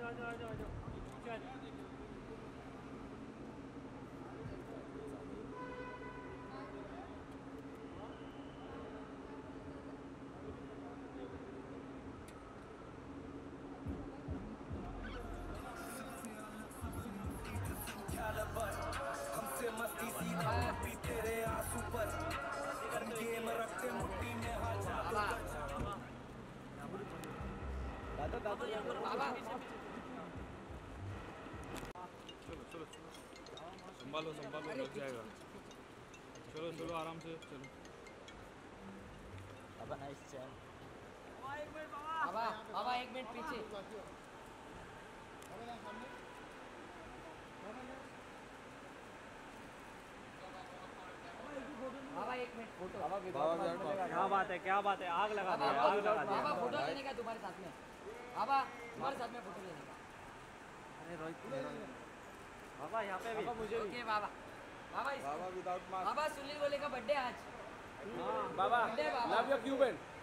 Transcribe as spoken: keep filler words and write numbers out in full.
हमसे मस्ती सीधा पीते रहे आंसू पर हम गेम रखते मुट्ठी में हाथ दादा दादा बाबा चलो चलो संभालो संभालो लग जाएगा चलो चलो आराम से चलो बाबा नाइस चैन बाबा बाबा एक मिनट पीछे बाबा एक मिनट फोटो क्या बात है क्या बात है आग लगा दी आग लगा दी बाबा फोटो लेने का तुम्हारे साथ में बाबा तुम्हारे साथ में फोटो लेने का अरे रोहित बाबा यहाँ पे भी मुझे ओके बाबा बाबा बाबा विदाउट मास्क बाबा सुनील बोले का बर्थडे आज बाबा बर्थडे बाबा लव यू क्यूबन